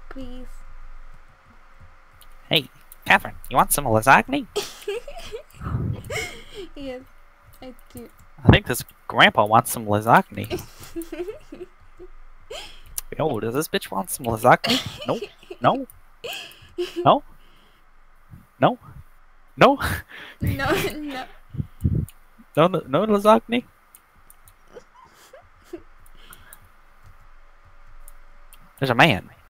Please. Hey, Catherine, you want some lasagna? Yes, I do. I think this grandpa wants some lasagna. Yo, does this bitch want some lasagna? No? No? No? No? No? No, no. No lasagna? There's a man.